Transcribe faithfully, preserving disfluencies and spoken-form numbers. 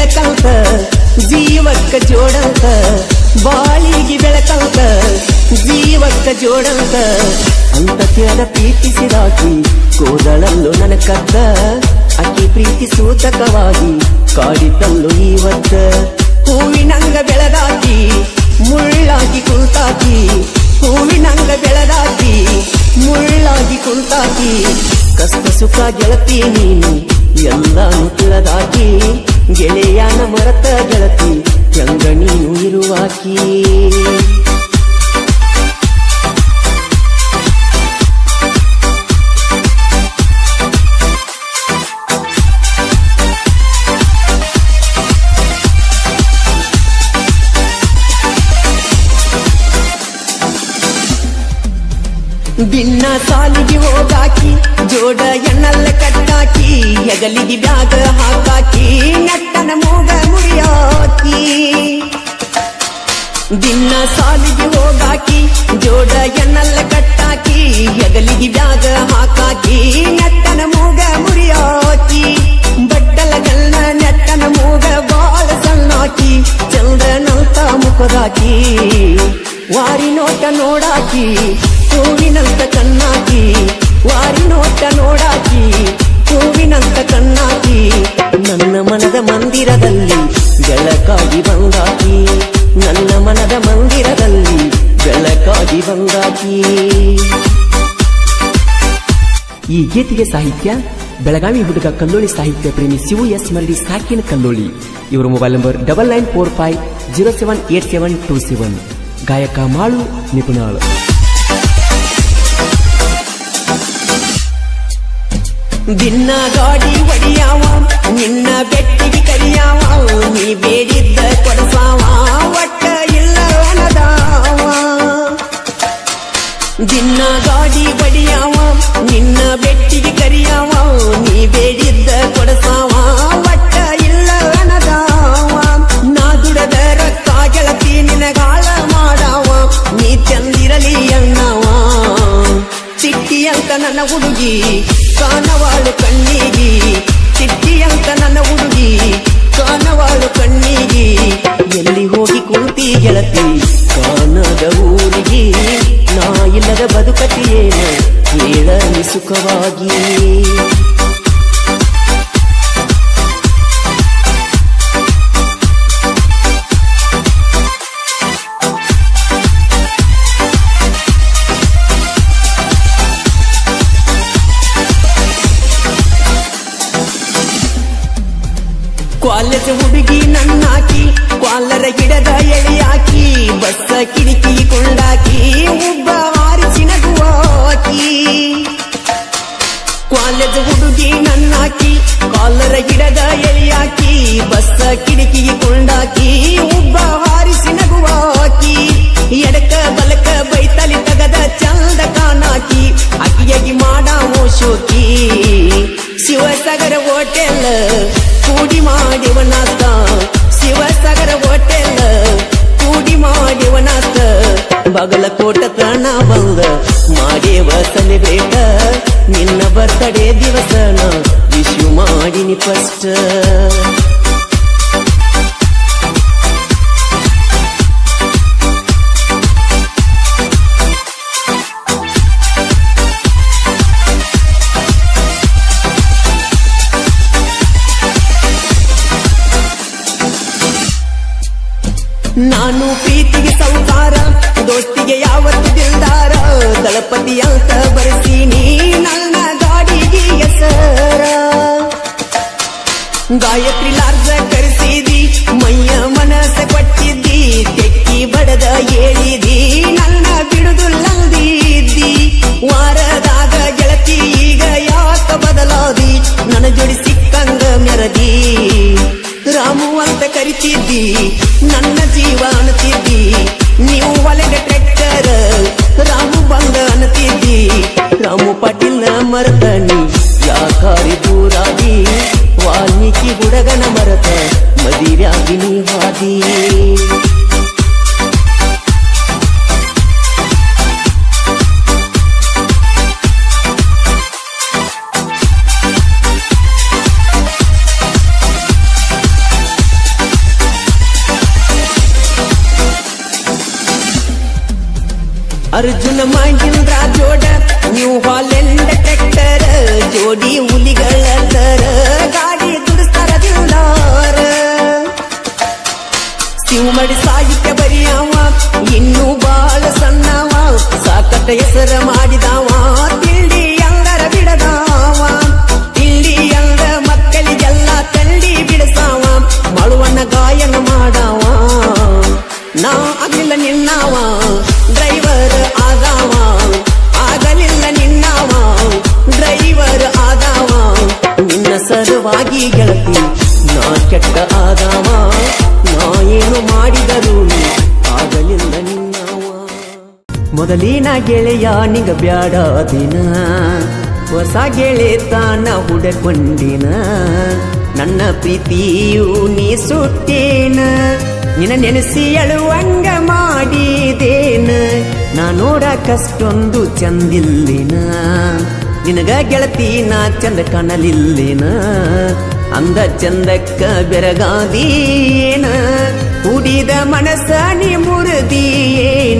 ಬೆಳಕಂತ ಜೀವಕ್ಕ ಜೋಡಂತ ಬಾಳಿಗೆ ಬೆಳಕಂತ ಜೀವಕ್ಕ ಜೋಡಂತ ಅಂತ ತಿಳಿದ ಪ್ರೀತಿಸಿದಾಕಿ ಕೋದಳಲ್ಲು ನನ್ನ ಕದ್ದ ಅಕ್ಕಿ ಪ್ರೀತಿ ಸೂತಕವಾಗಿ ಕಾಡಿತಲ್ಲು ಇವತ್ತ ಹೂವಿನಂಗ ಬೆಳೆದಾಕಿ ಮುಳ್ಳಾಗಿ ಕುಂತಾಕಿ ಹೂವಿನಂಗ ಬೆಳೆದಾಕಿ ಮುಳ್ಳಾಗಿ ಕುಂತಾಕಿ ಕಷ್ಟ ಸುಖ ಗೆಳತಿ ನೀನು ಎಲ್ಲಾನು ತಿಳಿದಾಕಿ ಗೆಳೆಯನ ಮರತ ಗೆಳತಿ ಹೆಂಗ ನೀನು ಇರುವಾಕಿ ದಿನ ಸಾಲಿಗೆ ಹೋಗಾಕಿ ಜೋಡ ಎಣ್ಣಲ್ಲ ಕಟ್ಟಾಕಿ ಹೆಗಲಿಗೆ ಬ್ಯಾಗ ಹಾಕಾಕಿ ನೆಟ್ಟನ ಮೂಗ ಮುರಿಯಾಕಿ ದಿನ ಸಾಲಿಗೆ ಹೋಗಾಕಿ ಜೋಡ ಎಣ್ಣಲ್ಲ ಕಟ್ಟಾಕಿ ಹೆಗಲಿಗೆ ಬ್ಯಾಗ ಹಾಕಾಕಿ ನೆಟ್ಟನ ಮೂಗ ಮುರಿಯಾಕಿ ಬಡ್ಡಲ ಗಲ್ಲ ನೆಟ್ಟನ ಮೂಗ ಬಾಳ ಸಣ್ಣಾಕಿ ಚಂದನಂತ ಮುಖದಾಕಿ ವಾರಿ ನೋಟ ನೋಡಾಕಿ ಹೂವಿನಂತ ಕಣ್ಣಾಕಿ ವಾರಿ ನೋಟ ನೋಡಾಕಿ ಹೂವಿನಂತ ಕಣ್ಣಾಕಿ ನನ್ನ ಮನದ ಮಂದಿರದಲ್ಲಿ ಬೆಳಕಾಗಿ ಬಂದಾಕಿ ನನ್ನ ಮನದ ಮಂದಿರದಲ್ಲಿ ಬೆಳಕಾಗಿ ಬಂದಾಕಿ ಈ ಗೀತೆಗೆ ಸಾಹಿತ್ಯ ಬೆಳಗಾವಿ ಹುಡುಗ ಕಲ್ಲೋಳಿ ಸಾಹಿತ್ಯ ಪ್ರೇಮಿ ಶಿವು ಎಸ್ ಮರಡಿ ಸಾಕಿನ ಕಲ್ಲೋಳಿ ಇವರ mobile number double nine four five zero seven eight seven two seven ಗಾಯಕ ಮಾಳು ನಿಪುಣಾಳು ದಿನ ಗಾಡಿ ಒಡಿಯಾವ ನಿನ್ನ ಬೆಟ್ಟಿಗೆ ಕರಿಯಾವ ನೀ ಬೇಡಿದ್ದ ಕೊಡಸಾವ ಒಟ್ಟ ಇಲ್ಲ ಅನದಾವ ದಿನ ಗಾಡಿ ಒಡಿಯಾವ ನಿನ್ನ ಬೆಟ್ಟಿಗೆ ಕರಿಯಾವ ನೀ ಬೇಡಿದ್ದ ಕೊಡಸಾವ ಒಟ್ಟ ಇಲ್ಲ ಅನದಾವ ನಾ ದುಡದ ರೊಕ್ಕ ಗೆಳತಿ ನಿನಗಾಳ ಮಾಡಾವ ನೀ ಚಂದಿರಲಿ ಅಣ್ಣವ ಚಿಟ್ಟಿ ಅಂತ ನನ್ನ ಹುಡುಗಿ ಕಾನವಾಳು ಕಣ್ಣಿಗಿ ಚಿಟ್ಟಿ ಅಂತ ನನ್ನ ಹುಡುಗಿ ಕಾನವಾಳು ಕಣ್ಣಿಗಿ ಎಲ್ಲಿ ಹೋಗಿ ಕುಂತಿ ಗೆಳತಿ ಕಾನದ ಊರಿಗೆ ನಾ ಇಲ್ಲದ ಬದುಕತಿಯೇನ ಕೇಳಲಿ ಸುಖವಾಗಿ ಕಾಲೇಜ್ ಹುಡುಗಿ ನನ್ನಾಕಿ ಕಾಲರ ಗಿಡದ ಎಳೆಯಾಕಿ ಬಸ್ಸ ಕಿಡಿಕಿ ಕೊಂಡಾಕಿ ಒಬ್ಬ ಆರಿಸಿ ನಗುವಾಕಿ ಕಾಲೇಜ್ ಹುಡುಗಿ ನನ್ನಾಕಿ ಕಾಲರ ಗಿಡದ ಎಳೆಯಾಕಿ ಬಸ್ಸ ಕಿಡಿಕಿ ಕೊಂಡಾಕಿ ಒಬ್ಬ ಆರಿಸಿ ನಗುವಾಕಿ ಎಡಕ ಬಲಕ ಬೈತಲಿ ತಗದ ಚಂದ ಕಾನಾಕಿ ಅಕ್ಕಿಯಾಗಿ ಮಾಡಾವೋ ಶೋಕಿ ಶಿವಸಾಗರ ಹೋಟೆಲ್ ಕೂಡಿ ಮಾಡಿವನಾತ ಶಿವಸಾಗರ ಹೋಟೆಲ್ ಕೂಡಿ ಮಾಡಿವನಾತ ಬಾಗಲಕೋಟ ತನ ಬಂದ ಮಾಡೇವ ಸೆಲೆಬ್ರೇಟ ನಿನ್ನ ಬರ್ತಡೇ ದಿವಸನ ವಿಶು ಮಾಡಿನಿ ಫಸ್ಟ್ ನಾನು ಪ್ರೀತಿಗೆ ಸೌಕಾರ ದೋಸ್ತಿಗೆ ಯಾವತ್ತು ದಿಲ್ದಾರ ದಳಪತಿ ಅಂತ ಬರೆಸೀನಿ ನನ್ನ ಗಾಡಿಗೆ ಹೆಸರ ಗಾಯತ್ರಿ ಲಾರ್ಜ ಕರೆಸಿದಿ ಮೈಯ ಮನಸ್ಸ ಕೊಟ್ಟಿದ್ದಿ ತೆಕ್ಕಿ ಬಡದ ಹೇಳಿದಿ ನನ್ನ ಬಿಡುದು ಲಂದಿದ್ದಿ ವಾರದಾಗ ಗೆಳತಿ ಈಗ ಯಾಕ ಬದಲಾದಿ ನನ್ನ ಜೋಡಿ ಸಿಕ್ಕಂಗ ಮೆರದಿ ರಾಮು ಅಂತ ಕರಿತಿದ್ದಿ ನನ್ನ ಜೀವ ಅನ್ನತಿದ್ದಿ ನೀವು ಒಲೆಗೆ ಟ್ರ್ಯಾಕ್ಟರ್ ರಾಮು ಬಂದ ಅನ್ನತಿದ್ದಿ ರಾಮು ಪಾಟೀಲ್ ನ ಮರತನಿ ಯಾಕಾರಿ ದೂರಾಗಿ ವಾಲ್ಮೀಕಿ ಹುಡುಗನ ಮರತ ಮದಿವ್ಯಾಗಿ ನೀ ಹಾದಿ ಜೋಡಿ ಹುಲಿಗಳ ತರ ಗಾಡಿ ದುಡಿಸ್ತಾರ ದಿಲ್ದಾರ ಶಿವಮಡಿ ಸಾಹಿತ್ಯ ಬರಿಯವ ಇನ್ನೂ ಬಾಳ ಸಣ್ಣವ ಸಾಕಟ್ಟ ಹೆಸರ ಮಾಡಿದವ ತಿಂಡಿ ಅಂಗರ ಬಿಡದವ ತಿಂಡಿ ಅಂಗ ಮಕ್ಕಳಿಗೆಲ್ಲ ತಂಡಿ ಬಿಡಸಾವ ಮಳುವನ್ನ ಗಾಯನ ಮಾಡವ ನಾ ಆಗಲಿಲ್ಲ ನಿನ್ನವ ಡ್ರೈವರ್ ಆದವ ಆಗಲಿಲ್ಲ ನಿನ್ನವ ಡ್ರೈವರ್ ಆದವ ನಿನ್ನ ಸಲುವಾಗಿ ಗೆಳತಿ ನಾ ಕೆಟ್ಟ ಆದವ ನಾ ಏನು ಮಾಡಿದರು ಆಗಲಿಲ್ಲ ನಿನ್ನವ ಮೊದಲಿನ ಗೆಳೆಯ ನಿಗ ಬ್ಯಾಡ ದಿನ ಹೊಸ ಗೆಳೆತನ ಹುಡಕೊಂಡಿನ ನನ್ನ ಪ್ರೀತಿಯು ನೀ ಸುಟ್ಟೇನ ನಿನ್ನ ನೆನೆಸಿ ಅಳುವಂಗ ಮಾಡಿದೇನ ನಾ ನೋಡಕಷ್ಟೊಂದು ಚಂದಿಲ್ಲಿನ ನಿನಗ ಗೆಳತಿ ನಾ ಚಂದ ಕಾಣಲಿಲ್ಲಿನ ಅಂದ ಚಂದಕ್ಕ ಬೆರಗಾದೀನ ಉಡಿದ ಮನಸ್ಸ ನೀ ಮುರಿದಿಯೇನ